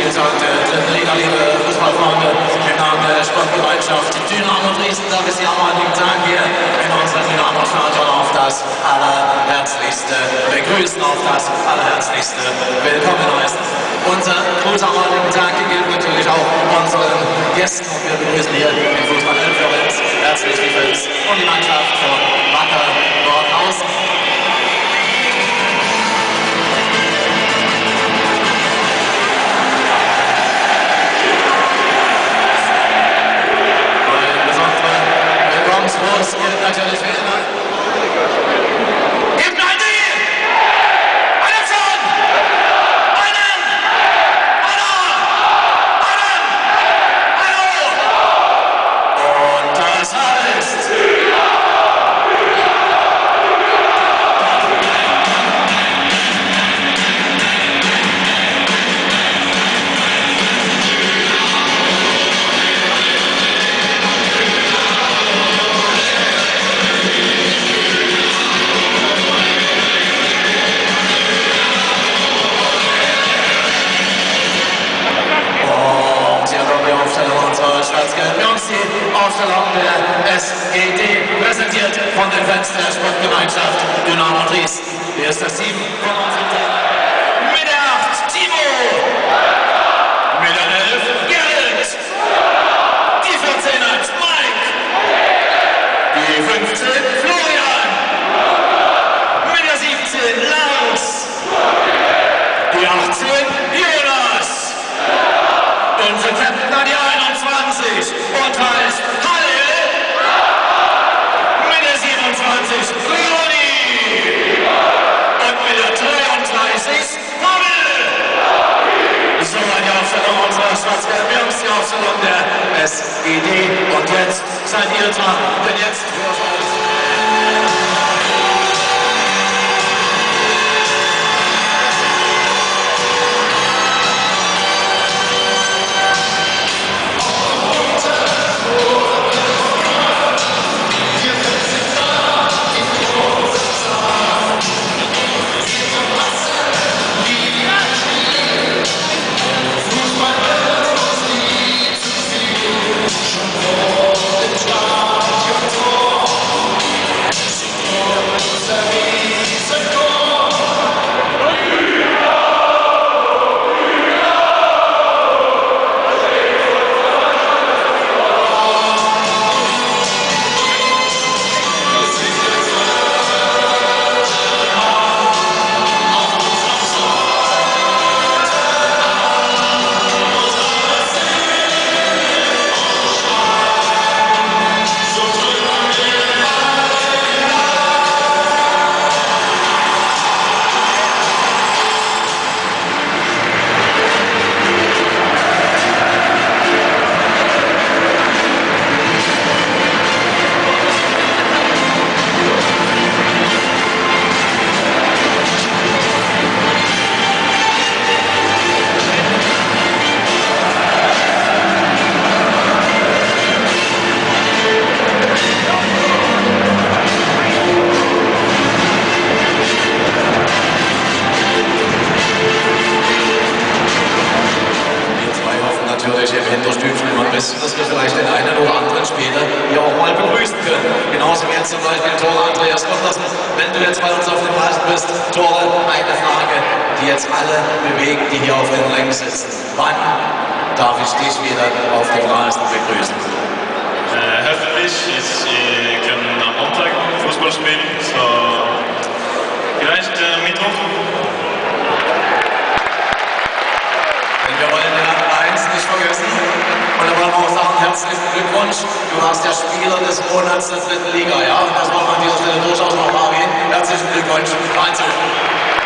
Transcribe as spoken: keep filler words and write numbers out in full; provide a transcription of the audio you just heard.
Spieltag der dritten Liga, liebe Fußballfreunde, im Namen der Sportgemeinschaft Dynamo Dresden darf ich Sie am heutigen Tag hier in unserem Dynamo-Stadion auf das allerherzlichste begrüßen, auf das allerherzlichste willkommen heißen. Unser Gruß am heutigen Tag gilt natürlich auch unseren Gästen und wir begrüßen hier den Fußball in Florenz, herzlich die Fans und die Mannschaft von Wacker Nordhausen. Willkommensgruß gilt natürlich wie immer. Gib mir ein Deal! Einen schon! Einen! Einen! Einen! Hallo! Und das heißt... Die Aufstellung der S G D, präsentiert von den Fans der Sportgemeinschaft Dynamo Dresden. Hier ist das Team von unserem Trainer. Mit der acht, Timo. Mit der elf, Gerrit. Die vierzehn, Mike. Die fünfzehn, Florian. Mit der siebzehn, Lars. Die achtzehn, Jonas. Unser Captain an die einundzwanzig und heißt Halle mit der siebenundzwanzig Roni und mit der dreiunddreißig Pavel. So die Aufstellung unserer schwarz-gelben Jungs, die Aufstellung der S G D und jetzt seid ihr dran, denn jetzt dass wir vielleicht den einen oder anderen Spieler hier auch mal begrüßen können. Genauso wie jetzt zum Beispiel Tore Andreas Gottlassen. Wenn du jetzt bei uns auf dem Rasen bist, Tore, eine Frage, die jetzt alle bewegen, die hier auf den Rängen sitzen. Wann darf ich dich wieder auf dem Rasen begrüßen? Äh, hoffentlich, wir können am Montag Fußball spielen, so vielleicht äh, Mittwoch. Denn wir wollen ja eins nicht vergessen. Und da wollen wir auch sagen, herzlichen Glückwunsch. Du warst der Spieler des Monats der dritten Liga, ja? Und das wollen wir an dieser Stelle durchaus noch mal erwähnen. Herzlichen Glückwunsch. Wahnsinn.